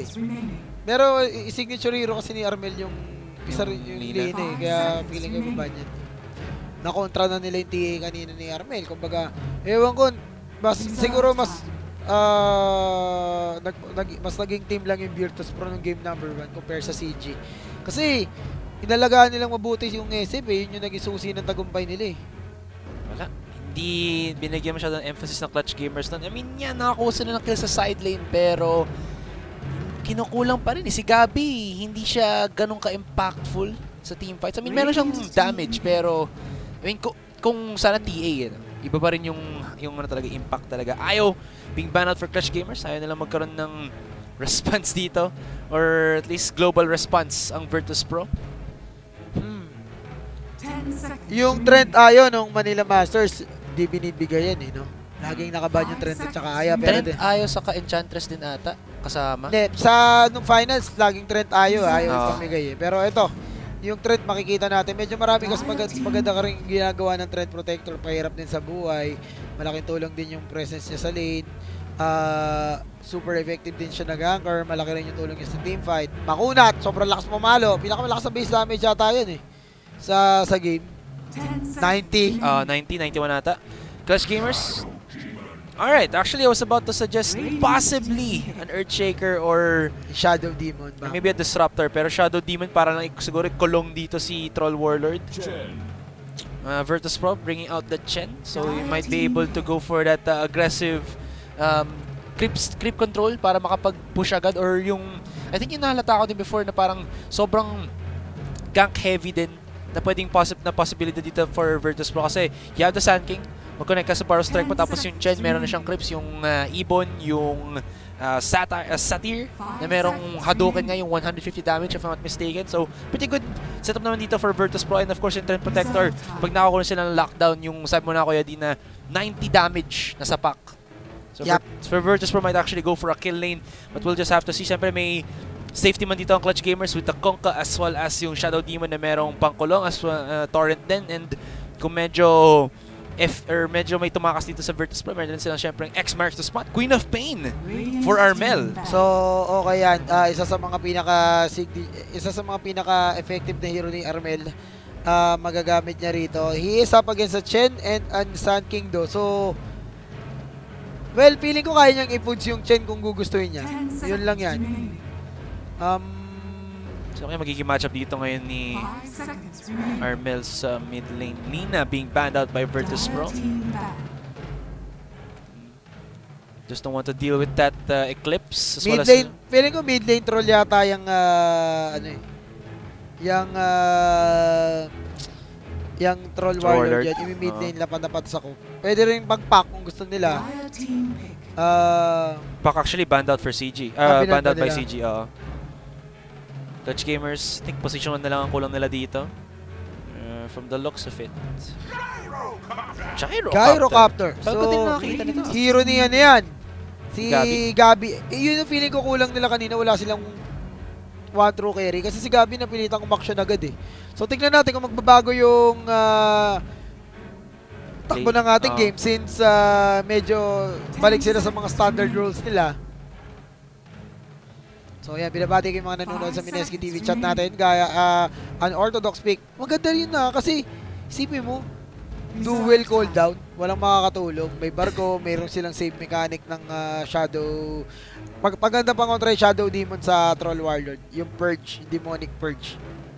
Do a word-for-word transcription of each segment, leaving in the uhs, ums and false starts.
Pero i-signature hero kasi ni Armel yung isa rin yung lane eh. Kaya feeling ko ba niyan. Nakontra na nila yung T A kanina ni Armel. Kumbaga, ewan ko, mas, siguro mas uh, nag, nag, mas naging team lang yung Virtus Pro ng game number one compare sa C G. Kasi, inalagaan nilang mabuti yung S F eh. Yun yung naging susi ng tagumpay nila eh. Wala. Hindi binigyan masyadong emphasis ng Clutch Gamers nun. I mean, yan, nakakuha sila ng kill sa side lane, pero kinukulang pa rin eh. Si Gabi, hindi siya ganun ka-impactful sa team fights. I mean, meron siyang damage, pero I mean, kung, kung sana T A, yan, iba pa rin yung, yung ano talaga, impact talaga. Ayaw being banned out for Clutch Gamers. Ayaw nilang magkaroon ng response dito, or at least global response ang Virtus Pro. Hmm. Yung Trent Ayo nung Manila Masters, di binibigay yan eh, no? Laging nakaban yung Trent at saka Aya. Pero Trent Ayo saka Enchantress din ata, kasama. Hindi, sa nung finals, laging Trent Ayo, ayaw oh. pamigay eh. Pero ito, yung Trent makikita natin, medyo marami kasi maganda, maganda ka rin ginagawa ng Trent Protector, pahirap din sa buhay, malaking tulong din yung presence niya sa lane. Uh, super effective din siya nag-anchor, malaki rin yung tulong niya sa team fight. Makunat, sobrang lakas pumalo, pinakamalakas sa base damage yata yun eh sa sa game. ninety. Uh, ninety, ninety-one ata. Clutch Gamers. Alright, actually I was about to suggest possibly an Earthshaker or Shadow Demon ba? Maybe a Disruptor, pero Shadow Demon para lang siguro kulong dito si Troll Warlord. Uh, Virtus Pro bringing out the Chen, so you might be able to go for that uh, aggressive um, creep, creep control para makapag-push agad, or yung, I think yung nahalata ko din before na parang sobrang gank heavy din na pwedeng possi na possibility dito for Virtus Pro kasi you have the Sand King, mag-connect ka sa Barrow Strike mo, tapos yung Chen meron na siyang creeps, yung uh, Ibon, yung uh, Satyr, uh, Satyr na merong Hadouken nga, yung one hundred fifty damage if I'm not mistaken. So pretty good setup naman dito for Virtus Pro, and of course yung Trent Protector, pag nakakuha sila ng lockdown, yung sabi mo na Kuya D na ninety damage na sa pack. So yep. for Virtus Pro might actually go for a kill lane, but we'll just have to see. Siyempre may safety man dito ang Clutch Gamers with the Conka as well as yung Shadow Demon na merong pangkulong as well, uh, Torrent din, and kung medyo if or medyo may tumakas dito sa Virtus Pro, meron din silang syempre X marks the spot, Queen of Pain for Armel. So okay yan, uh, isa sa mga pinaka isa sa mga pinaka effective na hero ni Armel, uh, magagamit niya rito. He is up against a Chen and an Sand King do. So well, feeling ko kaya niyang i-foods yung Chen kung gugustuhin niya. Yun lang yan. Um, so okay, magiging matchup dito ngayon ni Armel sa mid lane. Nina being banned out by Virtus Pro. Just don't want to deal with that uh, Eclipse. As mid well lane, as, feeling ko mid lane troll yata yung uh, ano eh, yung uh, yung Troll, troll Warlord, Warlord. Yan, yung mid lane uh. lapad-lapad sa ko. Pwede rin pag-pack kung gusto nila. Uh, Pack actually banned out for C G. Uh, banned out by C G, oo. Uh. Clutch Gamers, I think position na lang ang kulang nila dito. Uh, from the looks of it. Gyrocopter. Gyrocopter. So, ko din nakakita nito. Hero niya na yan. Si Gabi. Gabi. Eh, yun yung feeling ko kulang nila kanina. Wala silang one true carry. Kasi si Gabi napilitan umaksyon agad eh. So tignan natin kung magbabago yung uh, takbo ng ating uh. game since uh, medyo balik sila sa mga standard rules nila. So yan, binabati ko yung mga nanonood sa Mineski T V chat natin. Gaya, uh, unorthodox pick. Maganda rin na kasi isipin mo, dual cooldown, walang makakatulong. May barko, mayroon silang save mechanic ng uh, Shadow. Pag paganda pang kontra yung Shadow Demon sa Troll Warlord, yung Purge, Demonic Purge.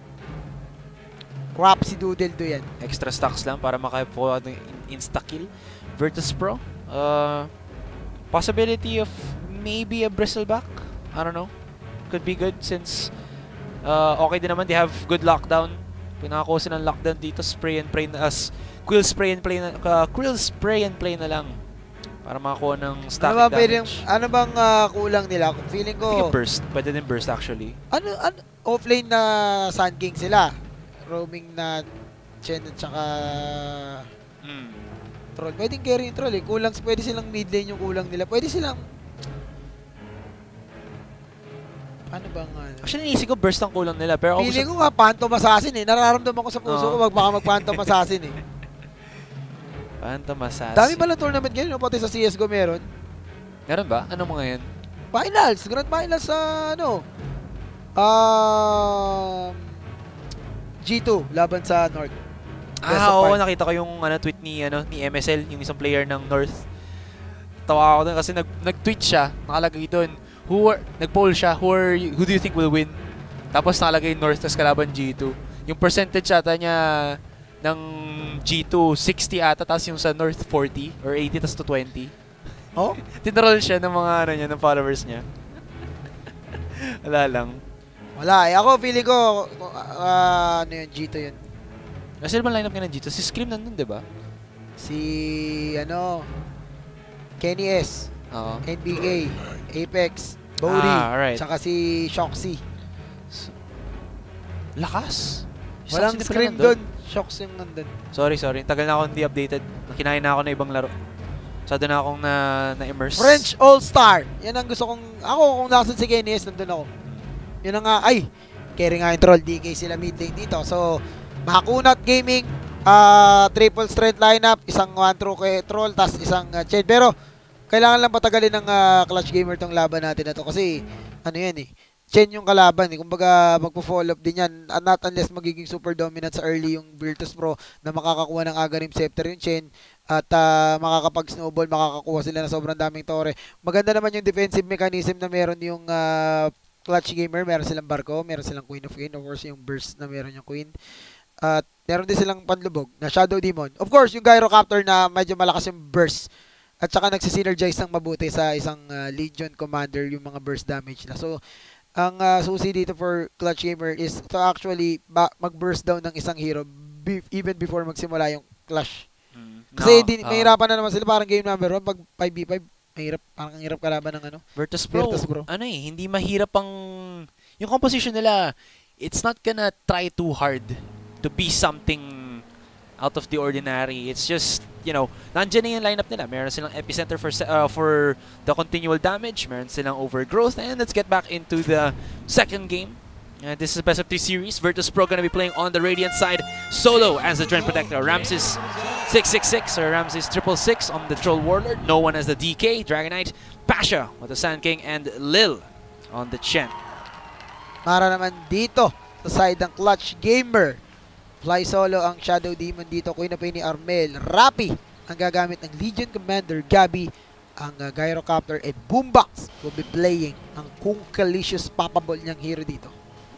Crap si Doodle do yan. Extra stocks lang para makakuha ng insta-kill. Virtus Pro, uh, possibility of maybe a Bristleback? I don't know. Could be good since uh, okay din naman, they have good lockdown. Pinakakuha sila ng lockdown dito, spray and pray na as quill spray and play na uh, quill spray and play na lang para makakuha ng static ano ba, damage. Pwedeng, ano bang uh, kulang nila? Feeling ko I think burst, pwede din burst actually. Ano, ano offlane na Sand King sila. Roaming na Chen at saka mm. Troll. Pwedeng carry yung Troll eh. Kulang, pwede silang mid lane yung kulang nila. Pwede silang ano bang ano? Actually, naisip ko burst ang kulang nila. Pero feeling ko nga Phantom Assassin eh. Nararamdaman ko sa puso oh. ko wag baka mag-Phantom Assassin eh. Phantom Assassin. Dami pala tournament ngayon, no? Pati sa C S G O meron. Meron ba? Ano mga yan? Finals! Grand Finals sa ano? Um, G two laban sa North. Best Ah, of oo, five. nakita ko yung ano, tweet ni, ano, ni M S L, yung isang player ng North. Tawa ako dun kasi nag, nag-tweet siya, nakalagay doon, who are, nag-poll siya, who, are, you- who do you think will win? Tapos nakalagay North, tas kalaban G two. Yung percentage ata niya ng G two, sixty ata, tapos yung sa North, forty or eighty, tas to twenty. Oh? Tinroll siya ng mga ano niya, ng followers niya. Wala lang. Wala eh. Ako, feeling ko, uh, ano yun, G two yun. Kasi naman lineup nga ng G two, si Scream nandun, di ba? Si, ano, Kenny S, Oo. N B K, Apex, Bodhi, Ah, alright. tsaka si Shoxy. Lakas. Walang Shoxy scream pala doon. Shox yung nandun. Sorry, sorry. Tagal na ako hindi updated. Kinain na ako ng ibang laro. Sado na akong na, na-immerse. French All-Star. Yan ang gusto kong, ako kung nasan si Kenny S, nandun ako. Yun ang nga, ay, carry nga yung troll, D K sila mid lane dito. So, Mahakunat Gaming, uh, triple strength lineup, isang one through kay troll, tas isang uh, Chen. Pero, kailangan lang patagalin ng uh, Clutch Gamer tong laban natin na to. Kasi, ano yan eh, Chen yung kalaban eh. Kumbaga, magpo-follow up din yan. Uh, not unless magiging super dominant sa early yung Virtus Pro na makakakuha ng Agarim Scepter yung Chen. At uh, makakapag-snowball, makakakuha sila ng sobrang daming tore. Maganda naman yung defensive mechanism na meron yung uh, Clutch Gamer. Meron silang Barko, meron silang Queen of Queen. Of course, yung Burst na meron yung Queen. At meron din silang panlubog na Shadow Demon. Of course, yung Gyrocopter na medyo malakas yung Burst. At saka nagsisynergize ng mabuti sa isang uh, Legion Commander yung mga burst damage na. So, ang uh, susi dito for Clutch Gamer is to actually mag-burst down ng isang hero be even before magsimula yung clash. Mm. Kasi No, di, uh, mahirapan na naman sila parang game number one pag five v five. Mahirap, parang ang hirap kalaban ng ano. Virtus Pro, Virtus Pro. ano eh, hindi mahirap ang... Yung composition nila, it's not gonna try too hard to be something out of the ordinary. It's just, you know, nandiyan na yung lineup nila. Meron silang Epicenter for uh, for the continual damage. Meron silang Overgrowth. And let's get back into the second game. Uh, this is a best of three series. Virtus Pro gonna be playing on the Radiant side solo as the Trend Protector. Ramses six six six or Ramses triple six on the Troll Warlord. No one as the D K. Dragonite, Pasha with the Sand King, and Lil on the Chen. Para naman dito sa side ng Clutch Gamer. Fly solo ang Shadow Demon dito. Queen of Pain ni Armel. Rappi ang gagamit ng Legion Commander. Gabi ang uh, Gyrocopter. And Boombox will be playing ang Kunkalicious Papabol niyang hero dito.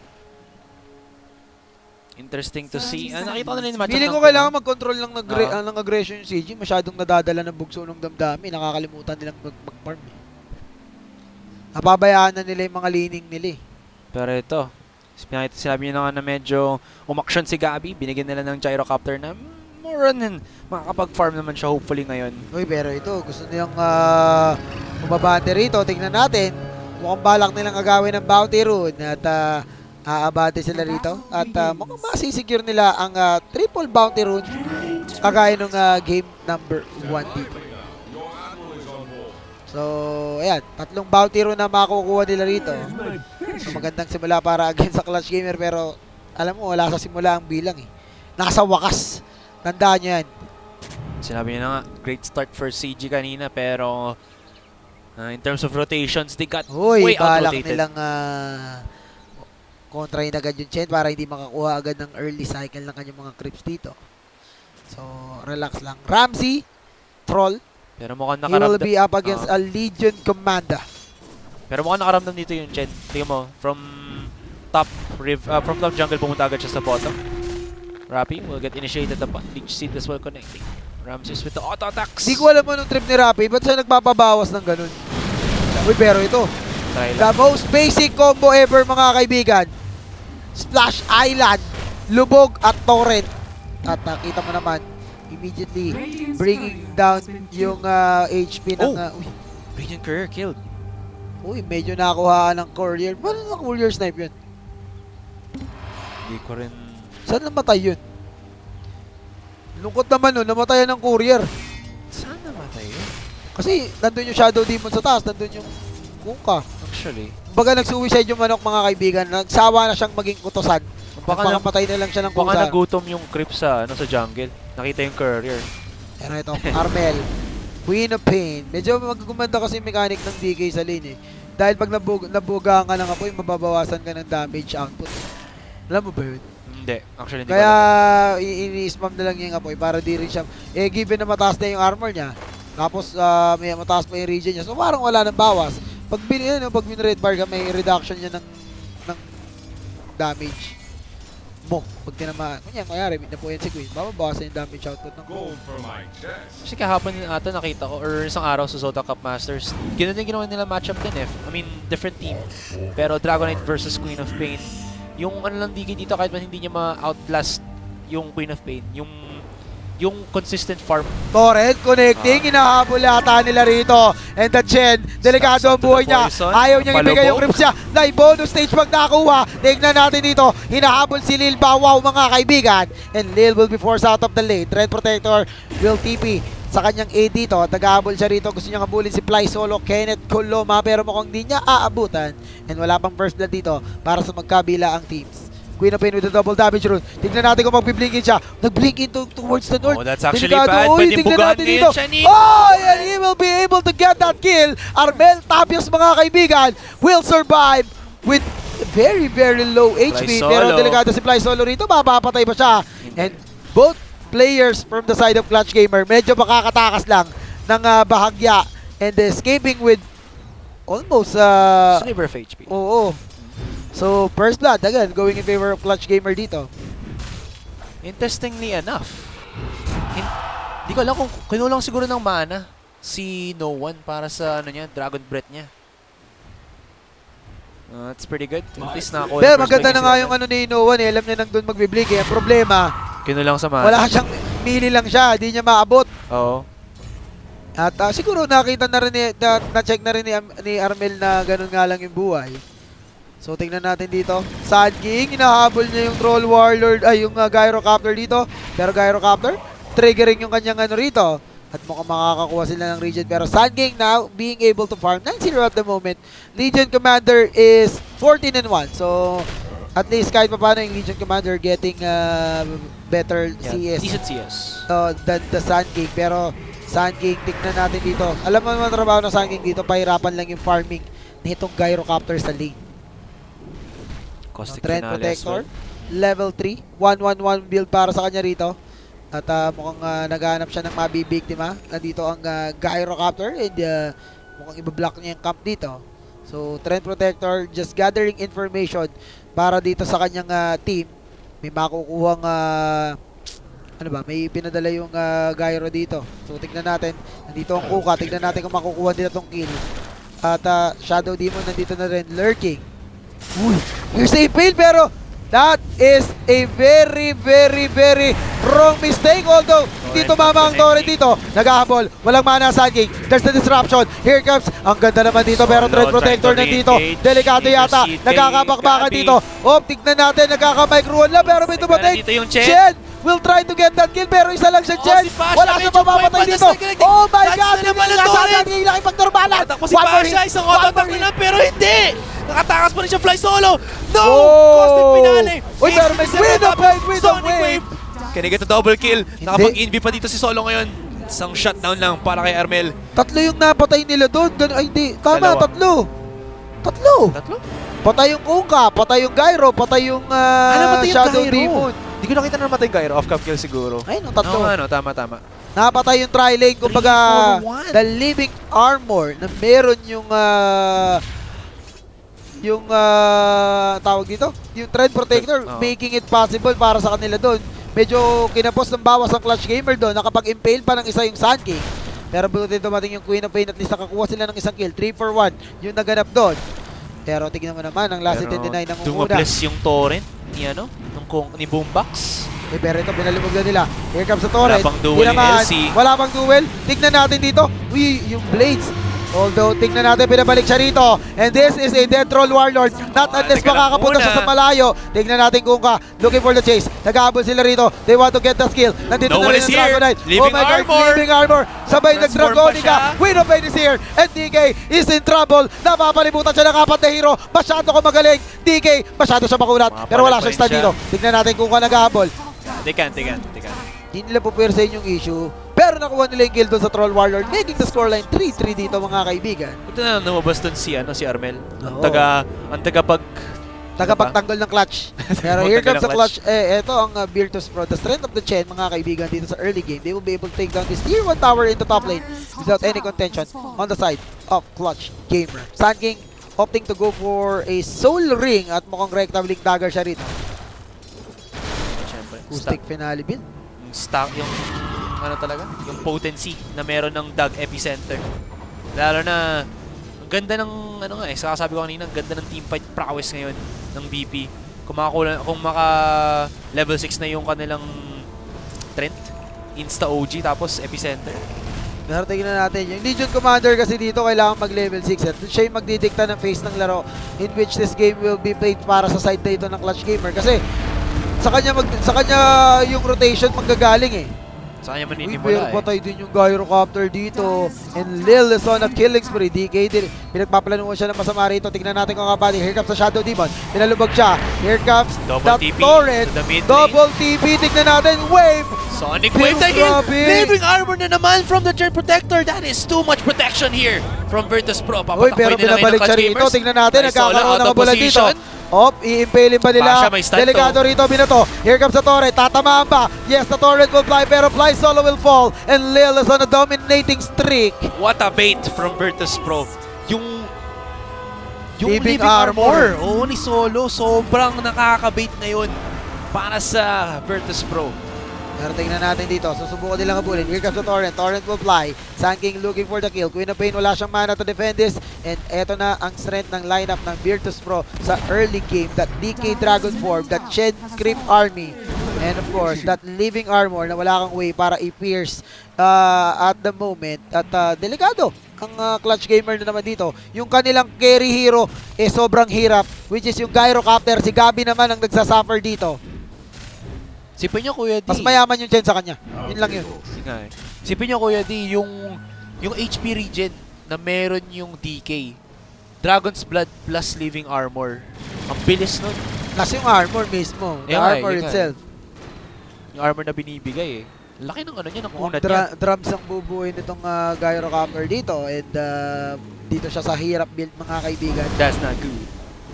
Interesting to see. Ah, nakita ko na rin yung matchup Feeling ng ko kailangan mag-control lang ng, Ah. uh, ng aggression yung C G. Masyadong nadadala ng bugso ng damdami. Nakakalimutan nilang mag- mag-farm. Eh. Napabayaan na nila yung mga leaning nila eh. Pero ito, sinabi nyo na nga na medyo umaksyon si Gabi. Binigyan nila ng Gyrocopter na more on makakapag-farm naman siya hopefully ngayon. Uy, pero ito, gusto nilang uh, umabante rito. Tingnan natin. Mukhang balak nilang agawin ng bounty rune at uh, aabate sila rito. At uh, mukhang masisecure nila ang uh, triple bounty rune kagaya nung uh, game number one dito. So, ayan. Tatlong bounty rune na makukuha nila rito. So, magandang simula para against sa Clutch Gamer pero alam mo, wala sa simula ang bilang eh. Nasa wakas. Tandaan nyo yan. Sinabi niya na nga, great start for C G kanina pero uh, in terms of rotations, they got Uy, way balak out-rotated. nilang uh, kontrahin agad yung Chen para hindi makakuha agad ng early cycle ng kanyang mga creeps dito. So, relax lang. Ramsey, Troll, Pero mukhang he will nakaramdam. be up against Ah. a Legion Commander. Pero mukhang nakaramdam dito yung Chen. Tingnan mo, from top riv, uh, from top jungle pumunta agad siya sa bottom. Rappi will get initiated upon. Leech Seed as well connecting. Ramses with the auto attacks. Di ko alam anong trip ni Rappi, ba't siya nagpapabawas ng ganun? Uy, pero ito, Try the lang. most basic combo ever mga kaibigan. Splash Island, Lubog at Torrent. At nakita mo naman, immediately bringing down yung uh, H P ng... Oh! Uh, uy, Radiant Courier killed. uy, medyo nakuhaan ng courier. Paano na courier snipe yun? Hindi ko rin... Saan namatay yun? Lungkot naman nun, namatayan ng courier. Saan namatay yun? Kasi nandun yung Shadow Demon sa taas, nandun yung Kuka. Actually. Baga nag-suicide yung manok mga kaibigan. Nagsawa na siyang maging kutosan. Baka, na, Nagpakamatay na lang siya ng baka kusa. nagutom yung creep sa, ano, sa jungle. Nakita yung courier. Pero ito, Armel. Queen of Pain. Medyo magagumanda kasi yung mechanic ng D K sa lane eh. dahil pag nabug nabugaan ka ng apoy, mababawasan ka ng damage output. Alam mo ba yun? Hindi. Actually, hindi Kaya ko i-spam na lang niya yung apoy para di rin siya, eh given na mataas na yung armor niya, tapos uh, may mataas pa yung regen niya, so parang wala nang bawas. Pag bin, ano, pag bin red bar ka, may reduction niya ng, ng damage mo. Pag tinamaan, kunyang kayari, na po yan si Queen, babawasan yung damage output ng Queen. Kasi kahapon din ata nakita ko, or isang araw sa Zota Cup Masters, ganoon din ginawa nila matchup din eh. I mean, different team. Pero Dragonite versus Queen of Pain, yung ano lang digin dito kahit man hindi niya ma-outlast yung Queen of Pain, yung yung consistent farm. Torrent connecting, uh, hinahabol yata nila rito. And the Chen, delikado ang buhay niya. Ayaw niyang ibigay yung creeps niya. Na bonus stage pag nakuha. Tingnan natin dito, hinahabol si Lil Bawaw mga kaibigan. And Lil will be forced out of the lane. Threat Protector will T P sa kanyang A dito. Nag-ahabol siya rito. Gusto niyang habulin si Fly Solo, Kenneth Coloma, pero mukhang di niya aabutan. And wala pang first blood dito para sa magkabila ang teams. Queen of Pain with a double damage rune. Tignan natin kung mag-blinkin siya. Nag-blink into towards the north. Oh, that's actually Delikado. bad. Uy, Pwede tignan bugahan natin ngayon dito. siya ni... Oh, and he will be able to get that kill. Armel Tapios mga kaibigan will survive with very, very low H P. Fly Pero Solo. delikado si Fly Solo rito. Mapapatay pa siya. And both players from the side of Clutch Gamer medyo makakatakas lang ng uh, bahagya. And escaping with almost... Uh, Sliver of H P. Oo. So, first blood, again, going in favor of Clutch Gamer dito. Interestingly enough, hindi ko alam kung kinulang siguro ng mana si No One para sa ano niya, Dragon Breath niya. Uh, that's pretty good. At least nakakuha. Pero maganda na nga yung ano ni No One, eh. Alam niya nang doon magbiblink eh. Ang problema, kinulang sa mana. wala siyang mili lang siya, hindi niya maabot. Oo. At uh, siguro nakita na rin, ni, na, na-check na rin ni, ni Armel na ganun nga lang yung buhay. So tingnan natin dito. Sand King, hinahabol niya yung Troll Warlord, ay yung uh, Gyrocopter dito. Pero Gyrocopter, triggering yung kanyang ano rito. At mukhang makakakuha sila ng Region. Pero Sand King now being able to farm nine zero at the moment. Legion Commander is fourteen and one. So at least kahit pa paano yung Legion Commander getting uh, better Yeah, C S decent C S. uh, than the Sand King. Pero Sand King, tignan natin dito. Alam mo naman trabaho ng Sand King dito, pahirapan lang yung farming nitong Gyrocopter sa lane. Caustic Trend Finale Protector, as well. level three, one one one build para sa kanya rito. At uh, mukhang uh, naghahanap siya ng mabibiktima. Nandito ang uh, Gyrocopter and uh, mukhang ibablock niya yung camp dito. So, Trend Protector just gathering information para dito sa kanyang uh, team. May makukuhang, uh, ano ba, may pinadala yung uh, Gyro dito. So, tignan natin. Nandito ang Kuka. Tignan natin kung makukuha nila tong kill. At uh, Shadow Demon nandito na rin, lurking. Uy, here's a fail pero that is a very, very, very wrong mistake. Although, hindi tumama ang Torrent dito. Naghahabol. Walang mana sa King. There's the disruption. Here comes. Ang ganda naman dito pero Trend Protector nandito. Delikado yata. Nagkakabakbakan dito. Oh, tignan natin. Nagkaka-micro-one lang pero may tumating. Dito yung Chen. Chen will try to get that kill pero isa lang siya, Chen. si Pasha, Wala siya medyo mapapatay may dito. patas na Oh my Dodge God. na naman ang Nasa Torrent. natin yung laki pagturbalan. Tatakbo si Pasha. Isang auto-attack na lang pero hindi. Nakatakas pa rin siya Fly Solo. No! Oh! Caustic Finale. Uy, pero may Queen of Pain with a Sonic wave. Wave. Can he get a double kill? Nakapag-inv pa dito si Solo ngayon. Isang shutdown lang para kay Armel. Tatlo yung napatay nila doon. Gan ay, hindi. Tama, Dalawa. tatlo. Tatlo. Tatlo? Patay yung Kuka, patay yung Gyro, patay yung uh, Ano namatay yung Shadow Gyro? Demon. Hindi ko nakita na namatay yung Gyro. Off-cam kill siguro. Ayun, no, tatlo. Oo nga, no, tama, tama. Napatay yung Tri-Lane, kumbaga, three, four, one. the living armor na meron yung, uh, yung, uh, tawag dito, yung Trend Protector, Oh. making it possible para sa kanila doon. Medyo kinapos ng bawas ang Clutch Gamer doon, nakapag-impale pa ng isa yung Sand King. Pero buti dumating yung Queen of Pain, at least nakakuha sila ng isang kill, three for one, yung naganap doon. Pero tignan mo naman, ang last Pero seventy-nine ng una. dumables yung torrent ni ano, nung kung ni Boombox. Eh, pero ito, pinalimog na nila. Here comes the torrent. Wala pang duel Tinamaan. yung L C. Wala pang duel. Tignan natin dito. Uy, yung blades. Although, tignan natin, pinabalik siya rito. And this is a dead troll warlord. Not Oh, unless teka lang makakapunta muna. siya sa malayo. Tignan natin kung ka. Looking for the chase. Nag-aabol sila rito. They want to get the skill. Nandito No na one rin is ang here. Dragonite. Living oh my God, armor. living armor. Sabay Transform nag-Dragonica. pa siya. Queen of Pain is here. And D K is in trouble. Napapalimutan siya ng apat na hero. Masyado ko magaling. D K, masyado siya makulat. Mga Pero wala pala siyang pa stun rin dito. Tignan natin kung ka nag-aabol. Tikan, tikan, tikan. Hindi nila pupersahin yung issue. pero nakuha nila yung kill doon sa Troll Warlord, making the scoreline three three dito mga kaibigan. Ito na lumabas doon si, ano, si Armel. Ang Oo. taga, ang taga pag... Tagapagtanggol ng clutch. Pero here Tagapagtanggol comes the ng clutch. Eh, ito ang uh, Virtus Pro. The strength of the Chen, mga kaibigan, dito sa early game. They will be able to take down this tier one tower into top lane without any contention on the side of Clutch Gamer. Sun King opting to go for a soul ring at mukhang rectal link dagger siya rito. Siyempre, Acoustic finale build. Yung stock, yung ano talaga, yung potency na meron ng Dag Epicenter. Lalo na, ang ganda ng, ano nga eh, sabi ko kanina, ang ganda ng teamfight prowess ngayon ng B P. Kung, makakulan, kung maka level six na yung kanilang Trent, Insta O G, tapos Epicenter. Pero tingnan natin, yung Legion Commander kasi dito kailangan mag level six at siya yung magdidikta ng phase ng laro in which this game will be played para sa side na ito ng Clutch Gamer kasi sa kanya, mag, sa kanya yung rotation manggagaling eh. Sa kanya Uy, pero maninimula eh. patay din yung Gyrocopter dito. And Lil is on a killing spree. D K din. Pinagpaplanuhan siya ng masama rito. Tingnan natin kung kapatid. Here comes the Shadow Demon. Pinalubag siya. Here comes Double the T P Torrent. to the mid lane. Double T P. Tingnan natin. Wave. Sonic Wave again! Grabe. Living Armor na naman from the Trend Protector. That is too much protection here from Virtus Pro. Uy, pero Papatakboy nila ngayon binabalik ng siya Clutch rito. Gamers. Tingnan natin. Nice Nagkakaroon solo, out ng of kabulan dito. position. Op, i-impale ba nila? Pasha, may stun Delikado to. rito, binato. Here comes the Torrent. Tatamaan ba? Yes, the Torrent will fly, pero Fly Solo will fall. And Lil is on a dominating streak. What a bait from Virtus Pro. Yung yung Living Living, Armor. Armor. Oo, ni Solo. Sobrang nakaka-bait ngayon para sa Virtus Pro. Pero tingnan natin dito, susubukan nilang habulin. Here comes the Torrent. Torrent will fly. Sun King looking for the kill. Queen of Pain wala siyang mana to defend this. And eto na ang strength ng lineup ng Virtus Pro sa early game. That D K Dragon Form, that Chen Creep Army. And of course, that Living Armor na wala kang way para i-pierce uh, at the moment. At uh, delikado ang uh, Clutch Gamer na naman dito. Yung kanilang carry hero eh sobrang hirap. Which is yung Gyrocopter. Si Gabi naman ang nagsasuffer dito. Sipin nyo, Kuya D. Mas mayaman yung Chen sa kanya. Yun lang yun. Sige. Sipin nyo, Kuya D, yung, yung H P regen na meron yung D K. Dragon's Blood plus Living Armor. Ang bilis nun. Plus yung armor mismo. The Yeah, armor yeah, itself. Yung armor na binibigay eh. Laki ng ano niya, ng unat Dra niya. drums ang bubuin nitong uh, Gyrocopter dito. And uh, dito siya sa hirap build mga kaibigan. That's not good.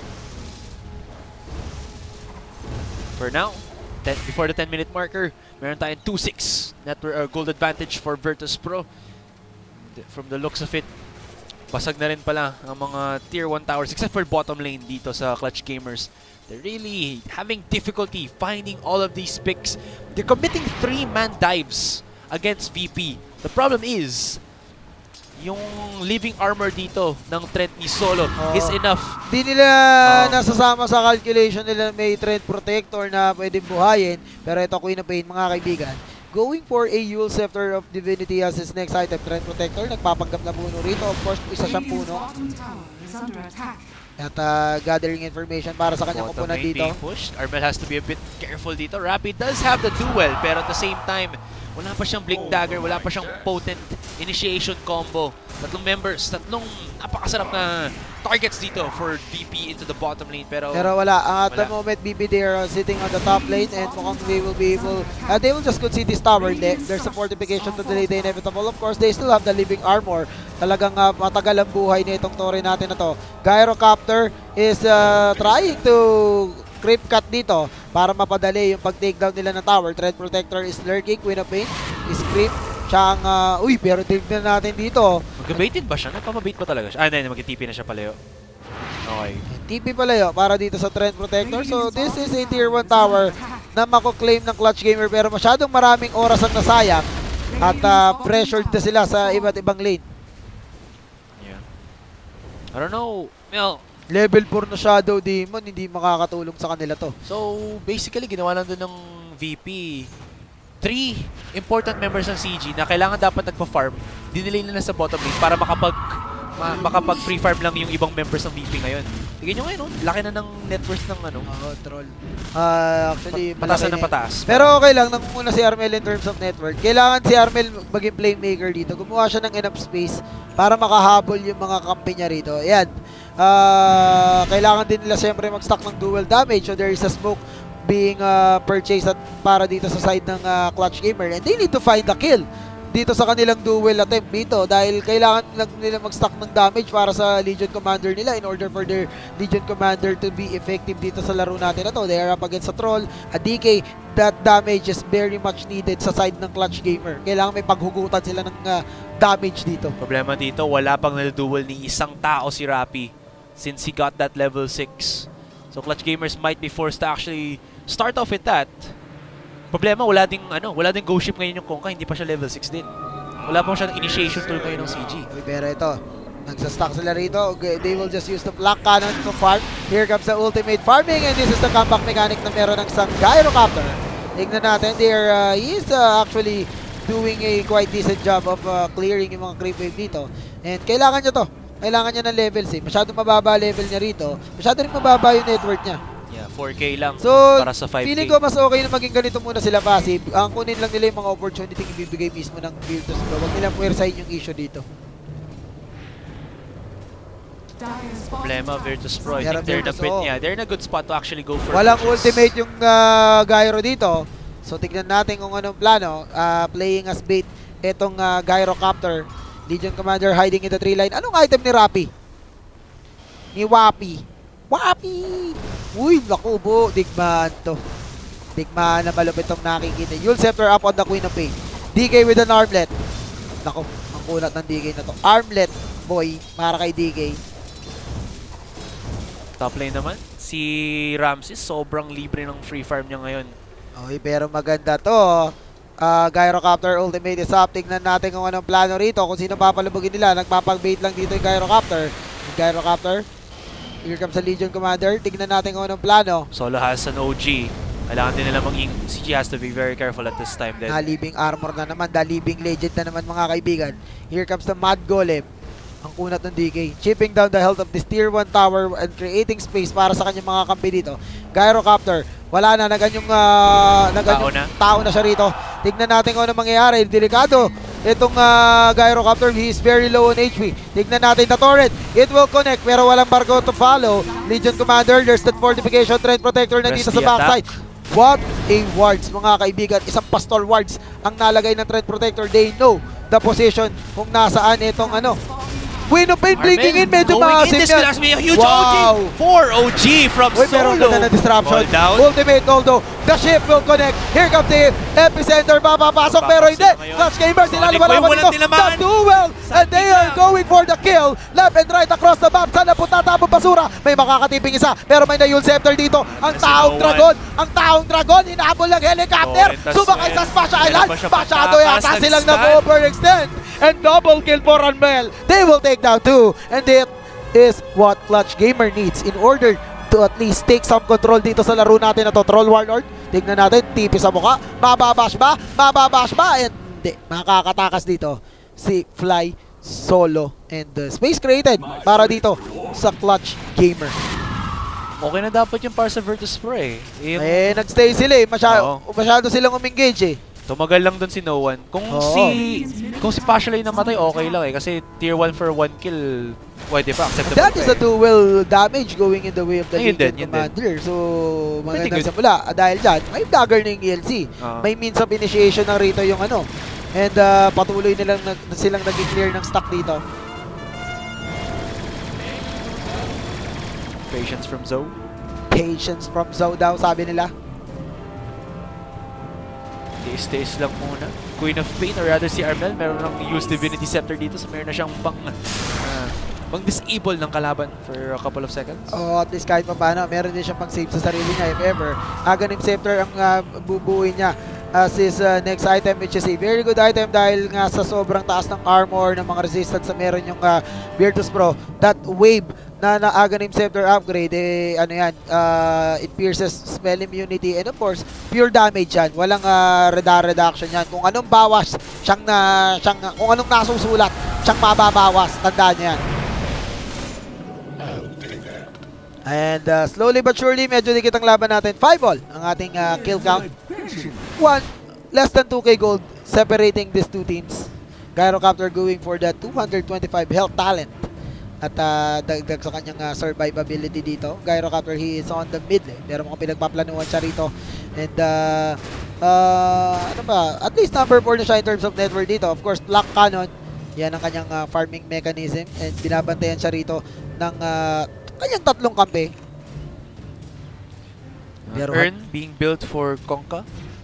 For now, ten, before the ten minute marker, meron tayong two six network or gold advantage for Virtus Pro. From the looks of it, basag na rin pala ang mga tier one towers except for bottom lane dito sa Clutch Gamers. They're really having difficulty finding all of these picks. They're committing three-man dives against V P. The problem is, yung Living Armor dito ng Trent ni Solo Oh. is enough. Di nila Um, nasasama sa calculation nila may Trend Protector na pwedeng buhayin. Pero ito Queen of Pain mga kaibigan. Going for a Yule Scepter of Divinity as his next item. Trend Protector, nagpapanggap na puno rito. Of course, isa siyang puno. At uh, gathering information para sa kanyang Bottom kupunan lane dito. being pushed. Armel has to be a bit careful dito. Rapid does have the duel, pero at the same time, wala pa siyang Blink Dagger, wala pa siyang potent initiation combo. Tatlong members, tatlong napakasarap na targets dito for V P into the bottom lane. Pero, Pero wala. At the wala. moment, B B they are sitting on the top lane and mukhang they will be able, uh, they will just concede this tower. They, there's a fortification to delay the inevitable. Of course, they still have the Living Armor. Talagang uh, matagal ang buhay na itong Torre natin na to. Gyrocopter is uh, trying to creep cut dito para mapadali yung pag-takedown nila ng tower. Trend Protector is lurking. Queen of Pain is creep. Siya ang, uh, uy, pero tignan natin dito. mag-baitin ba siya? Nagpamabait ba talaga siya? Ah, hindi, mag-T P na siya palayo. Okay. T P palayo para dito sa Trend Protector. So this is a tier one tower na mako-claim ng Clutch Gamer pero masyadong maraming oras ang nasayang at uh, pressured na sila sa iba't ibang lane. Yeah. I don't know. Well, Level four na Shadow Demon, hindi makakatulong sa kanila to. so, basically, ginawa lang doon ng V P. Three important members ng C G na kailangan dapat nagpa-farm, dinilay nila sa bottom lane para makapag ma makapag free farm lang yung ibang members ng V P ngayon. Tingnan nyo ngayon, no? Laki na ng net worth ng ano. Oo, troll. Ah, actually, Pataas malaki na ng pataas. Pero okay lang, nangunguna si Armel in terms of network. Kailangan si Armel maging playmaker dito. Gumawa siya ng enough space para makahabol yung mga kampi niya rito. Ayan. Uh, kailangan din nila siyempre mag-stack ng dual damage. So there is a smoke being uh, purchased at para dito sa side ng uh, Clutch Gamer. And they need to find the kill dito sa kanilang duel attempt dito dahil kailangan lang nila mag-stack ng damage para sa Legion Commander nila in order for their Legion Commander to be effective dito sa laro natin na to. They are up against a Troll, a D K. That damage is very much needed sa side ng Clutch Gamer. Kailangan may paghugutan sila ng uh, damage dito. Problema dito, wala pang na-duel ni isang tao si Rappi since he got that level six. So Clutch Gamers might be forced to actually start off with that. Problema, wala ding ano, wala ding go ship ngayon yung Kongka, hindi pa siya level six din. Wala pa siyang initiation tool ngayon ng C G. Okay, pero ito, nagsastock sila rito. Okay, they will just use the black cannon to farm. Here comes the ultimate farming and this is the comeback mechanic na meron ng isang Gyrocopter. Tignan natin, they're, uh, he's uh, actually doing a quite decent job of uh, clearing yung mga creep wave dito. And kailangan niya to. Kailangan niya ng levels eh. Masyadong mababa level niya rito. Masyado rin mababa yung network niya. Yeah, four K lang so, para sa five K. Feeling ko mas okay na maging ganito muna sila passive. Ang kunin lang nila yung mga opportunity yung ibibigay mismo ng Virtus Pro. Huwag nilang puwersahin yung issue dito. Problema, Virtus Pro. I Meron think they're, Virtus, the bit, oh. yeah, they're in a good spot to actually go for Walang pushes. ultimate yung uh, Gyro dito. So tignan natin kung anong plano. Uh, playing as bait itong uh, Gyrocopter. Legion Commander hiding in the tree line. Anong item ni Rappi? Ni Wapi. Wapi! Uy, naku bo. Digmaan to. Digmaan na malupit itong nakikita. Yule Scepter up on the Queen of Pain. D K with an armlet. Naku, ang kulat ng D K na to. Armlet, boy. Para kay D K. Top lane naman, si Ramses, sobrang libre ng free farm niya ngayon. Okay, pero maganda to. Uh, Gyrocopter ultimate is up. Tignan natin kung anong plano rito. Kung sino papalubugin nila. Nagpapag-bait lang dito yung Gyrocopter. Yung Gyrocopter. Here comes the Legion Commander. Tignan natin kung anong plano. Solo has an O G. Kailangan din nila maging, C G has to be very careful at this time then. Nalibing armor na naman. Dalibing legend na naman mga kaibigan. Here comes the Mad Golem. Ang kunat ng D K. Chipping down the health of this tier one tower and creating space para sa kanyang mga kampi dito. Gyrocopter. Wala na, naganyong, uh, naganyong Tao na. tao na siya rito. Tignan natin kung ano mangyayari. Delikado. Itong uh, Gyrocopter, he is very low on H P. Tignan natin the turret. It will connect pero walang barko to follow. Legion Commander, there's that fortification, Trend Protector na dito sa backside. What a wards mga kaibigan. Isang pastol wards ang nalagay ng Trend Protector. They know the position kung nasaan itong ano. Queen of Pain blinking in, medyo massive This yan. could be a huge Wow. O G. four O G from Uy, pero Solo. ganda na disruption. Ball down. Ultimate although the ship will connect. Here comes the epicenter. Papapasok pero hindi. Clutch Gamers sila Sonic lumalaban Boy, dito. walang tinamaan. The duel. And they are going for the kill. Left and right across the map. Sana punta tapong basura. May makakatiping isa. Pero may na Yule Scepter dito. Ang Si taong Noan. dragon. Ang taong dragon. Hinabol ng helicopter. Torrent as Sumakay well. sa Splash Kailan Island. ba siya Masyado patakas? yata silang Nag-stun. nag-overextend. And double kill for Ranmel. They will take down two. And that is what Clutch Gamer needs in order to at least take some control dito sa laro natin na to. Troll Warlord, tignan natin, tipi sa mukha, mababash ba? Mababash ba? And hindi, makakatakas dito si Fly Solo and the space created para dito sa Clutch Gamer. Okay na dapat yung para sa Virtus Pro eh. Yung, Eh, nagstay sila eh, masyado, Oo. masyado silang umengage eh. tumagal lang dun si Noan. Kung Oo. si kung si Pashalay namatay, okay lang eh. Kasi tier one for one kill, pwede pa, acceptable That pa is eh. a dual damage going in the way of the Ayun Legion din, yun Commander. So, Pretty magandang good. simula. Ah, dahil dyan, may dagger na yung E L C. Ah. May means of initiation na rito yung ano. And uh, patuloy nilang nag, silang nag-clear ng stock dito. Patience from Zoe. Patience from Zhou daw, sabi nila. Taste-taste lang muna. Queen of Pain, or rather si Armel, meron ng used Divinity Scepter dito, so meron na siyang pang, uh, pang disable ng kalaban for a couple of seconds. Oh, at least kahit pa paano, meron din siyang pang-save sa sarili niya if ever. Aghanim Scepter ang uh, bubuuin niya as his uh, next item, which is a very good item dahil nga sa sobrang taas ng armor ng mga resistance na meron yung uh, Virtus Pro. That wave na na Aghanim Scepter upgrade, eh, ano yan, uh, it pierces spell immunity and of course, pure damage yan. Walang uh, reda reduction yan. Kung anong bawas, siyang na, siyang, kung anong nasusulat, siyang mababawas. Tandaan niyo yan. And uh, slowly but surely, medyo dikit ang laban natin. five all ang ating uh, kill count. One, less than two K gold separating these two teams. Gyrocopter going for the two hundred twenty-five health talent. At uh, dagdag sa kanyang uh, survivability dito. Gyrocopter, he is on the mid lane. Meron mga pinagpaplanuhan siya rito. And uh, Uh, ano ba? At least number four na siya in terms of net worth dito. Of course, Black Cannon. Yan ang kanyang uh, farming mechanism. And binabantayan siya rito ng uh, kanyang tatlong kampe. Uh, Earn being built for Conca.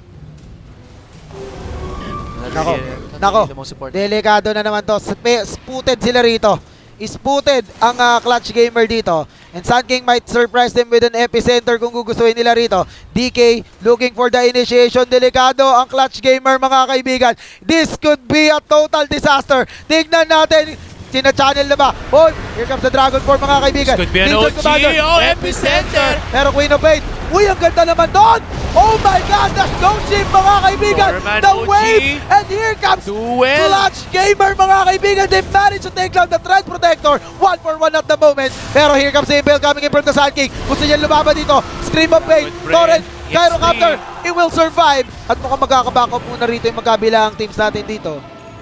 Nako, nako. Delikado na naman to. Spooted sila rito. Spooted ang uh, Clutch Gamer dito. And Sun King might surprise them with an epicenter kung gugustuhin nila rito. D K looking for the initiation. Delikado ang Clutch Gamer, mga kaibigan. This could be a total disaster. Tignan natin. Tina-channel na ba? Oh, here comes the Dragon Form, mga kaibigan. This could be an O G. Oh, epicenter. Pero Queen of Fate. Uy, ang ganda naman doon. Oh my God, the snow ship, mga kaibigan. The wave. And here comes Duel. Clutch Gamer, mga kaibigan. They managed to take down the Thread Protector. One for one at the moment. Pero here comes Abel coming in from the Sun King. Gusto niya lumaban dito. Scream of Fate. Torrent. Gyrocopter. It will survive. At mukhang magkakabackup muna rito yung magkabilang teams natin dito.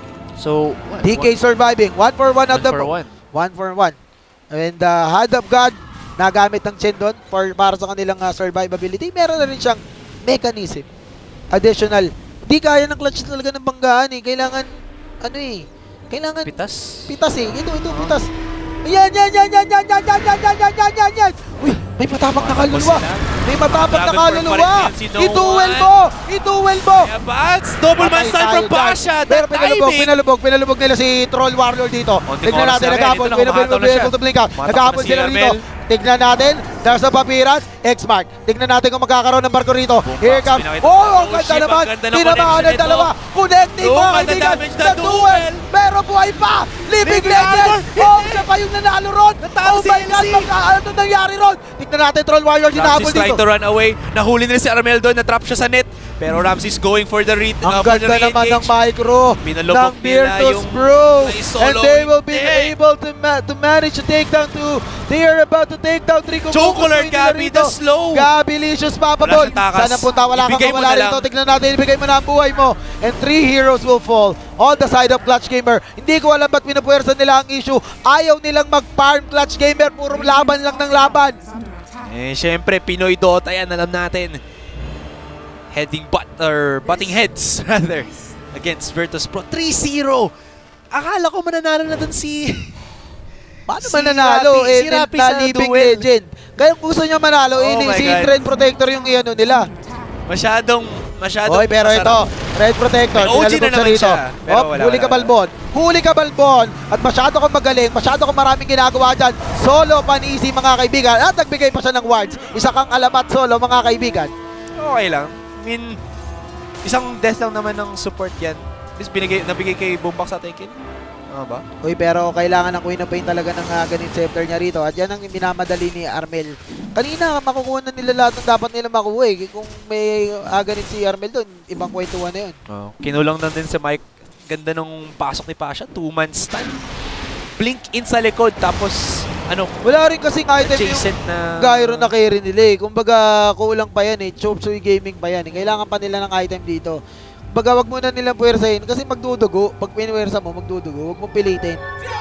So, what, D K what? surviving. One for one, one at the for one. One for one. And uh, Hand of God, nagamit ng Chen doon for, para sa kanilang uh, survivability. Meron na rin siyang mechanism. Additional. Di kaya ng Clutch talaga ng banggaan eh. Kailangan, ano eh. Kailangan. Pitas? Pitas eh. Ito, ito, pitas. Yan, yan, yan, yan, yan, yan, yan, yan, yan, yan, yan, yan, yan. Uy, may matapang na kaluluwa. May matapang na kaluluwa. I-duel mo. I-duel mo. Advance. Double man style from Pasha. Pero pinalubog, pinalubog, pinalubog nila si Troll Warrior dito. Tignan natin, naghabol. Pinalubog, able to blink out. Naghabol sila rito. Tignan natin. There's a Papyrus. X-Mark. Tignan natin kung magkakaroon ng barko rito. Here comes. Oh, ang ganda naman. Tinamaan ng dalawa. Connecting, mga kaibigan. Nag-duel. Pero buhay pa. Living Legend. Oh, siya pa yung nanalo ron. Oh my God, ano nangyari ron? Tignan natin, Troll Warrior. Dinahabol dito. Ramsey's trying to run away. Nahuli nila si Armel doon. Na-trap siya sa net. Pero Ramsey's going for the read. Ang ganda naman ng micro ng Virtus Bro. And they will be able to ma to manage to take down two. They are about to take down three. Chocolate, Gabi, the slow. Gabi, Licious, Papabol. Saan ang punta? Wala kang kawala rito. Tignan natin, ibigay mo na ang buhay mo. And three heroes will fall on the side of Clutch Gamer. Hindi ko alam ba't pinapuwersa nila ang issue. Ayaw nilang mag-farm Clutch Gamer. Puro laban lang ng laban. Eh, syempre, Pinoy Dota yan, alam natin. Heading butt, or butting heads, rather, against Virtus Pro. three zero! Akala ko mananalo na dun si... Paano si mananalo? Eh, si Rapi sa Living Legend. Kaya kung gusto niya manalo, oh eh, si Thread Protector yung iano nila. Masyadong, masyadong... Oy, pero masarap. Ito, Thread Protector, O G na naman siya. Oh, huli ka Balbon. Huli ka Balbon. At masyado kang magaling, masyado kang maraming ginagawa dyan. Solo, panisi, mga kaibigan. At nagbigay pa siya ng wards. Isa kang alamat solo, mga kaibigan. Okay lang. I mean, isang death lang naman ng support yan. At least binigay, nabigay kay Boombox sa Tekken. Ano ba? Uy, pero kailangan ng Queen of Pain talaga ng uh, ganit scepter niya rito. At yan ang minamadali ni Armel. Kanina, makukuha na nila lahat ng dapat nila makuha eh. Kung may uh, ganit si Armel doon, ibang kwentuhan na yun. Oh, kinulang na din si Mike. Ganda nung pasok ni Pasha. Two-man stun. Blink in sa likod. Tapos, ano? Wala rin kasing item yung na Gyro na carry nila eh. Kumbaga, kulang pa yan eh. Chop Suey Gaming pa yan eh. Kailangan pa nila ng item dito. Kumbaga, wag muna nilang puwersahin kasi magdudugo. Pag pinuwersa mo, magdudugo. Wag mo pilitin.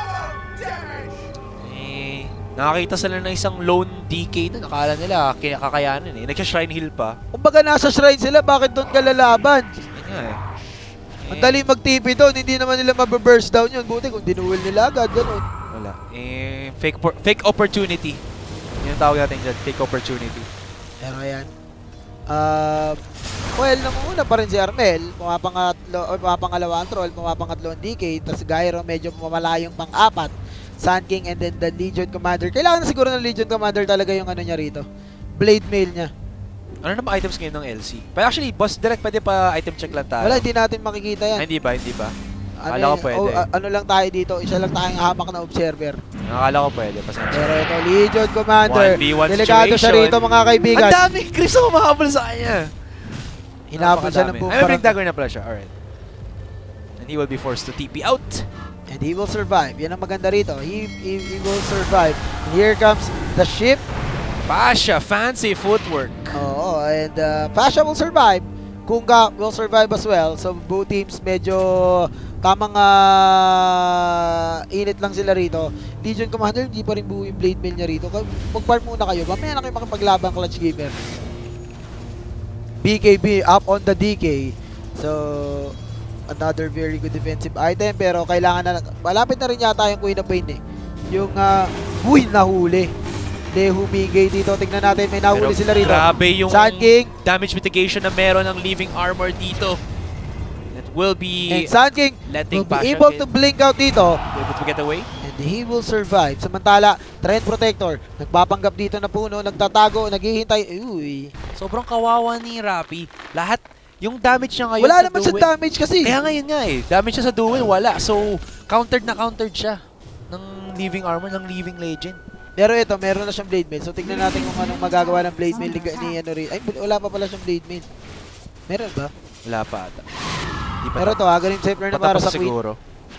Eh, nakakita sila ng isang lone D K na nakala nila kakayanin eh. Nagsha-Shrine Hill pa. Kumbaga, nasa shrine sila. Bakit doon ka lalaban? Yan nga eh. Ang dali mag-T P doon. Hindi naman nila mababurst down yun. Buti kung dinuwil nila agad. Ganun. Wala. Eh, fake, fake opportunity. Yan ang tawag natin dyan. Fake opportunity. Pero ayan. Uh, well, namuna pa rin si Armel. Pumapangatlo, pumapangalawa ang Troll. Pumapangatlo ang D K. Tapos Gyro medyo mamalayong pang-apat. Sun King and then the Legion Commander. Kailangan na siguro ng Legion Commander talaga yung ano niya rito. Blade Mail niya. Ano naman items ngayon ng L C? Pero actually, boss direct pwede pa item check lang tayo. Wala, hindi natin makikita yan. Ay, hindi ba? Hindi ba? Ano, Akala ko pwede. Oh, ano lang tayo dito, isa lang tayong hamak na observer. Akala ko pwede. Pasensya. Pero ito, Legion Commander. one v one Delikado siya rito, mga kaibigan. Ang dami! Chris ako mahabol sa kanya. Hinabol siya ng boom. Ay, may dagger na pala siya. Alright. And he will be forced to T P out. And he will survive. Yan ang maganda rito. He, he, he will survive. And here comes the ship. Pasha, fancy footwork. Oo, and uh, Pasha will survive. Kunga will survive as well. So both teams medyo tamang uh, init lang sila rito. Legion Commander, hindi pa rin buo yung blade mail niya rito. Mag-farm muna kayo. Mamaya na kayo makipaglaban, Clutch Gamer. B K B up on the D K. So, another very good defensive item. Pero kailangan na, malapit na rin yata yung Queen of Pain eh. Yung, uh, uy, nahuli. De humigay dito. Tignan natin, may nahuli Pero sila rito. grabe yung Sand King. damage mitigation na meron ng Living Armor dito. It will be And Sand King letting will be Pasha able get, to blink out dito. able to get away. And he will survive. Samantala, Trend Protector, nagpapanggap dito na puno, nagtatago, naghihintay. Uy. Sobrang kawawa ni Rappi. Lahat, yung damage niya ngayon Wala sa naman duel. siya damage kasi. Kaya ngayon nga eh, damage siya sa duel, wala. So, countered na countered siya ng Living Armor, ng Living Legend. Pero ito, meron na siyang Blade Mail. So, tignan natin kung anong magagawa ng Blade Mail ni, ni ano rin. Ay, wala pa pala siyang Blade Mail. Meron ba? Wala pa ata. Di pa Pero ito, hagaling Zephyr na para sa Queen. siguro.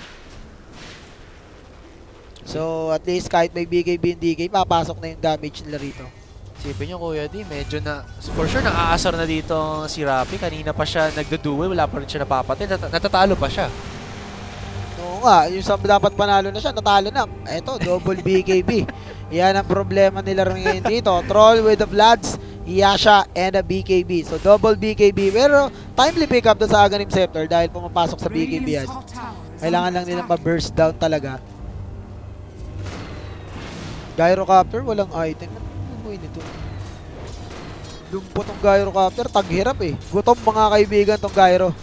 So, at least kahit may B K B and D K, papasok na yung damage nila rito. Sipin nyo, Kuya D, medyo na, for sure, naaasar na dito si Rappi. Kanina pa siya nagdo-duel, wala pa rin siya napapatay. Nat natatalo pa siya. Oo nga, yung sa dapat panalo na siya, natalo na. Eto, double B K B. Yan ang problema nila rin ngayon dito. Troll with the Vlads, Yasha, and a B K B. So, double B K B. Pero, timely pick up doon sa Aghanim Scepter dahil pumapasok sa B K B yan. Kailangan lang nilang ma-burst down talaga. Gyrocopter, walang item. Ano buhay nito? Lumpo tong Gyrocopter, taghirap eh. Gutom mga kaibigan tong Gyro.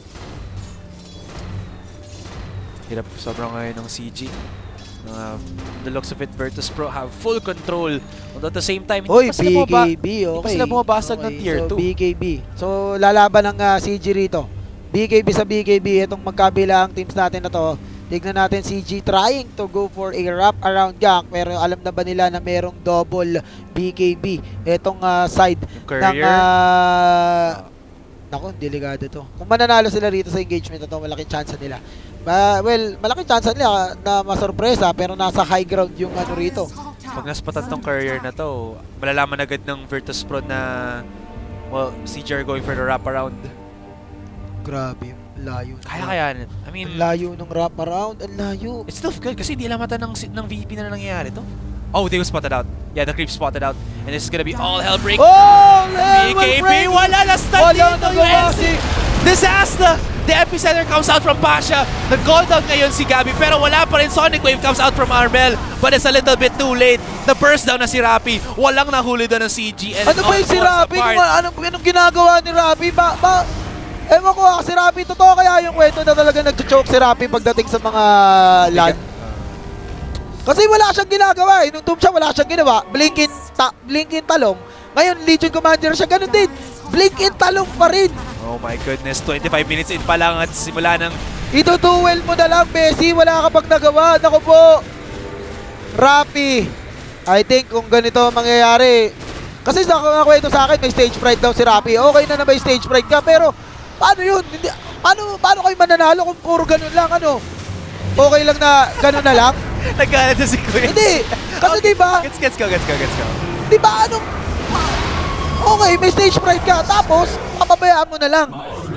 Hirap sobrang ngayon ng C G. Uh, the looks of it, Virtus Pro have full control. And at the same time, hindi Oy, pa sila B K bumaba, B, hindi pa okay. sila bumabasag ng Okay, tier so two. B K B. So, lalaban ng uh, C G rito. B K B sa B K B, itong magkabilang teams natin na to. Tignan natin C G trying to go for a wrap around gank. Pero alam na ba nila na merong double B K B? Itong uh, side Courier. ng... Uh, naku, delikado to. Kung mananalo sila rito sa engagement na to, malaking chance nila. Ba, well, malaking chance nila na masurpresa pero nasa high ground yung ano rito. Pag naspatan tong Courier na to, malalaman agad ng Virtus Pro na, well, C G are going for the wraparound. Grabe, layo. Kaya kayanin. I mean, Ang layo ng wrap around, ang layo. it's still good kasi di alam mata ng, ng V P na nangyayari to. Oh, they were spotted out. Yeah, the creep spotted out. And this is gonna be all hell break. Oh, B K B, wala na stun Wala dito. nagawa Yes. si... Disaster! The epicenter comes out from Pasha. Nag-gold out ngayon si Gabby pero wala pa rin. Sonic Wave comes out from Armel but it's a little bit too late. The burst down na si Rappi. Walang nahuli doon ng C G. And Ano ba yung si Rappi? apart. Kung anong, anong ginagawa ni Rappi? Ba, ba, ewan ko ah, si Rappi, totoo kaya yung kwento na talaga nag-choke si Rappi pagdating sa mga LAN? Kasi wala siyang ginagawa eh. Nung tomb siya, wala siyang ginawa. Blinkin, ta blinkin talong. Ngayon, Legion Commander siya, ganun din. Blinkin talong pa rin. Oh my goodness, twenty-five minutes in pa lang at simula ng... Itutuwel mo na lang, Messi. Wala ka pag nagawa. Naku po. Rappi. I think kung ganito mangyayari. Kasi sa mga kwento sa akin, may stage fright daw si Rappi. Okay na na may stage fright ka. Pero, paano yun? Hindi, paano, paano kayo mananalo kung puro ganun lang? Ano? Okay lang na ganun na lang? Nagkalat na si Kuya. Hindi. Kasi Okay, diba, Gets, gets go, gets go, gets go. diba anong... Okay, may stage fright ka. Tapos, papabayaan mo na lang.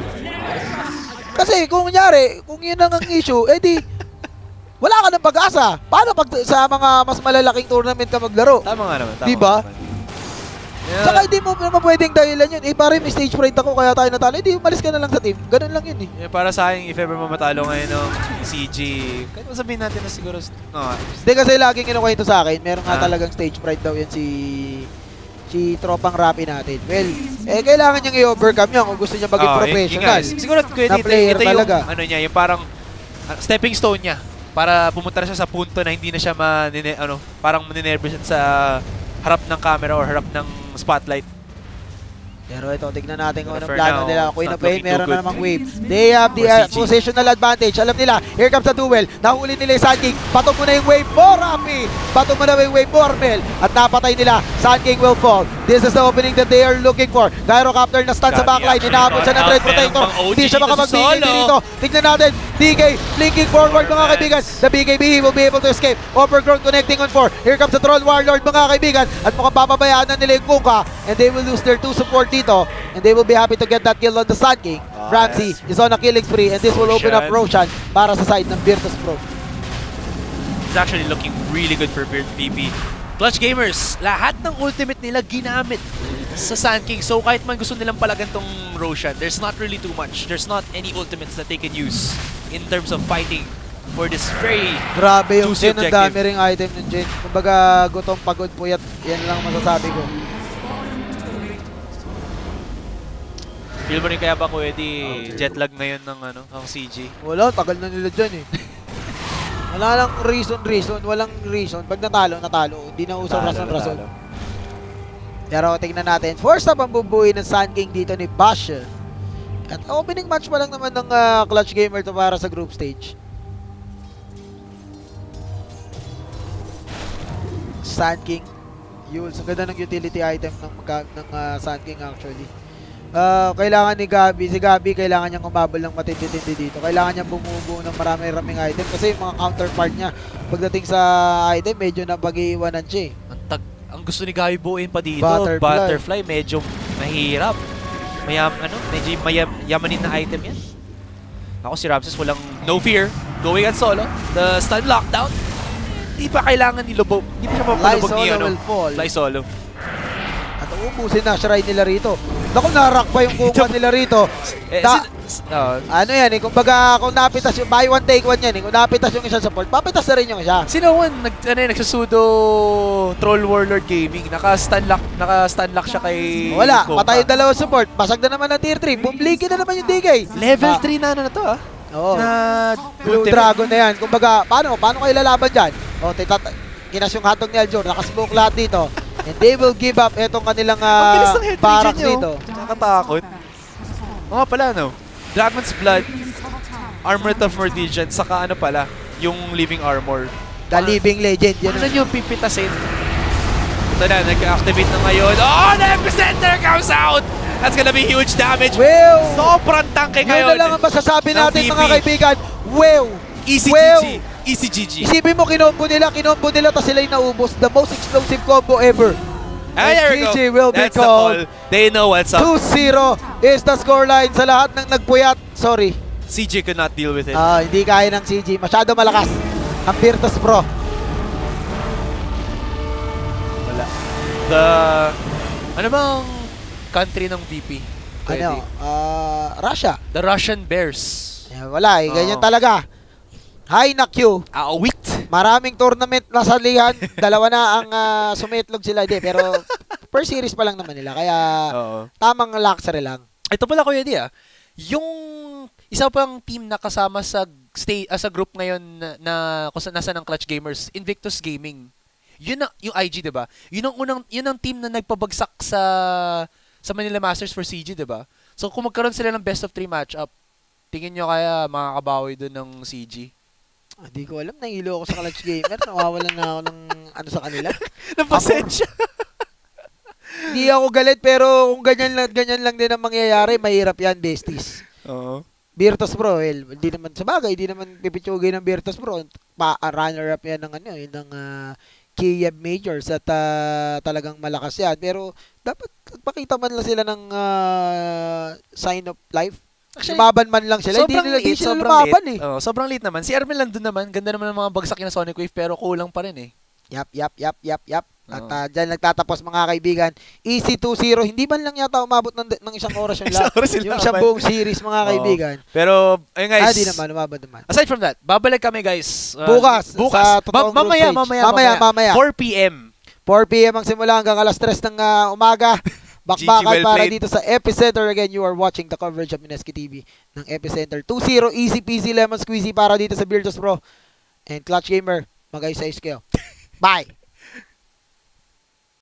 Kasi kung kunyari, kung yun ang issue, edi, wala ka ng pag-asa. Paano pag sa mga mas malalaking tournament ka maglaro? Tama nga naman, tama Diba? nga naman. Yeah. Saka hindi mo naman pwedeng dahilan yun. Eh, pare, may stage fright ako kaya tayo natalo. Hindi, umalis ka na lang sa team. Ganun lang yun eh. Yeah, para sa akin, if ever mamatalo ngayon ng C G, kahit mo sabihin natin na siguro, no, Hindi kasi laging kinukwento sa akin, meron nga Ah. talagang stage fright daw yan si si tropang Rappi natin. Well, eh kailangan niyang i-overcome yan kung gusto niya maging oh, professional. yun, yun nga. Siguro, Kuya na Dito, player ito yung, talaga. ano niya, yung parang uh, stepping stone niya para pumunta na siya sa punto na hindi na siya manine, ano, parang maninervous sa harap ng camera or harap ng spotlight. Pero ito, tignan natin kung But anong for plano now, nila. it's Queen not of Pain, looking too meron good na namang wave. They have the for uh, C G. positional advantage. Alam nila, here comes the duel. Nahuli nila yung Sun King. Bato mo na yung wave mo, Rappi. Bato mo na yung wave mo, Armel. At napatay nila. Sun King will fall. This is the opening that they are looking for. Gyrocopter na stun sa Gabi backline. actually Inaabot siya ng got Dread out. Protector. Meron pang O G Hindi siya dito si makapag-B K B Solo. dito. Tignan natin. D K blinking forward mga Yes. kaibigan. The B K B will be able to escape. Overgrown connecting on four. Here comes the Troll Warlord mga kaibigan. At mukhang papabayaan na nila yung Kuka. And they will lose their two support dito. And they will be happy to get that kill on the Sun King. Oh, Ramsey yes. is on a killing spree. And this will open up Roshan para sa side ng Virtus Pro. It's actually looking really good for V P. Clutch Gamers, lahat ng ultimate nila ginamit sa Sand King. So kahit man gusto nilang palagan tong Roshan, there's not really too much. There's not any ultimates that they can use in terms of fighting for this very Grabe yung juicy Jen, ang objective. dami ring item ng Jen. Kumbaga, gutom, pagod, puyat. Yan lang masasabi ko. Feel mo rin kaya ba ko edi jetlag ngayon ng ano, ng C G? Wala, tagal na nila dyan eh. Wala lang reason, reason. Walang reason. Pag natalo, natalo. Hindi na usang rason, rason. Pero tingnan natin. First up ang bubuhay ng Sand King dito ni Bash. At opening match pa lang naman ng uh, Clutch Gamer to para sa group stage. Sand King. Yules. Ang ganda ng utility item ng, ng uh, Sand King actually. Uh, kailangan ni Gabi, si Gabi kailangan niyang umabol ng matindi-tindi dito. Kailangan niyang bumubuo ng marami-raming item kasi yung mga counterpart niya pagdating sa item medyo napag-iiwanan siya eh. Ang, tag, ang gusto ni Gabi buuin pa dito, Butterfly. Butterfly, medyo mahirap. Mayam, ano, medyo mayam, yamanin na item yan. Ako si Ramses, walang no fear, going at solo. The stun lockdown, hindi pa kailangan nilubog, hindi pa siya mapalubog ni ano. Fly solo. At uubusin na shrine nila rito. Naku, narak pa yung kukuha nila rito. Eh, Da, sin- uh, ano yan eh, kumbaga kung napitas yung buy one take one yan eh, kung napitas yung isang support, papitas na rin yung isa. Sino one? Nag, ano yun, nagsusudo Troll Warlord Gaming. Naka-stun lock, naka-stun lock siya kay Wala, Coca. patay yung dalawang support, basag na naman ang tier three, bumbliki na naman yung D K. Level Ah, three na ano na to ah. Oo. Na Blue ultimate. Dragon na yan. Kumbaga, paano? Paano kayo lalaban dyan? O, titat kinas yung hatog ni Aljor, nakasmoke lahat dito. And they will give up itong kanilang Ang bilis uh, ng head barracks region dito. nyo. Nakakatakot. Mga pala no. Dragon's Blood, Armored of Mortigian, saka ano pala, yung Living Armor. The Living Legend. Yan Ano ang- nyo pipitasin? Ito na, nag-activate na ngayon. Oh, the Epicenter comes out! That's gonna be huge damage. Well, Sobrang tangke yun ngayon. na lang ang masasabi ng natin V P. mga kaibigan. Wow! Easy Well, G G. Easy G G. Isipin mo, kinombo nila, kinombo nila, tapos sila yung naubos. The most explosive combo ever. Ah, there we And go. G G will be That's the called. call. They know what's up. two zero is the scoreline sa lahat ng nagpuyat. Sorry. C J could not deal with it. Ah, hindi kaya ng C G. Masyado malakas. Ang Virtus Pro. Wala. The... Ano bang country ng V P? Pwede. Ano? Ah, Russia. The Russian Bears. Eh, wala eh. Ganyan Oo. talaga. Hi na Q. Awit. Maraming tournament na salihan. Dalawa na ang ah, sumitlog sila. Di, pero per series pa lang naman nila. Kaya Oo. tamang luxury lang. Ito pala Kuya Di ah. Yung isa pang team na kasama sa stay uh, sa group ngayon na, na kung saan nasa ng Clutch Gamers, Invictus Gaming. Yun ang, yung I G, 'di ba? Yun ang unang yun ang team na nagpabagsak sa sa Manila Masters for C G, 'di ba? So kung magkaroon sila ng best of three matchup, tingin nyo kaya makakabawi doon ng C G? Hindi ko alam. Nahilo ako sa Clutch Gamer. Nawawalan na ako ng ano sa kanila. Ng pasensya. Hindi ako galit pero kung ganyan lang, ganyan lang din ang mangyayari, mahirap yan, besties. Oo. Virtus Pro, well, hindi naman sa bagay, hindi naman pipitsugin ng Virtus Pro. Pa, uh, runner-up yan ng ano, yun ng uh, Kiev Majors at uh, talagang malakas yan. Pero dapat pakita man lang sila ng uh, sign of life. Actually, lumaban man lang sila. Hindi sobrang nila, di late, sila sobrang lumaban late. eh. Oo, sobrang late naman. Si Ermel nandun naman. Ganda naman ng mga bagsak na Sonic Wave pero kulang pa rin eh. Yap, yap, yap, yap, yap. At Oo. uh, dyan nagtatapos mga kaibigan. Easy two zero. Hindi man lang yata umabot ng, ng isang oras yung, Isang la- oras yung yung sa laban. buong series mga Oo. kaibigan. Pero, ayun guys. Ah, di naman, umabot naman. Aside from that, babalik kami guys. uh, Bukas, Bukas. sa totoong Ma- mamaya, group stage. mamaya, Mamaya, mamaya. four P M four P M ang simula hanggang alas tres ng uh, umaga. Bakbakan well para played. dito sa Epicenter. Again, you are watching the coverage of Mineski T V ng Epicenter. two zero, easy peasy lemon squeezy para dito sa Virtus Pro. And Clutch Gamer, mag-ayos-ayos kayo. Bye!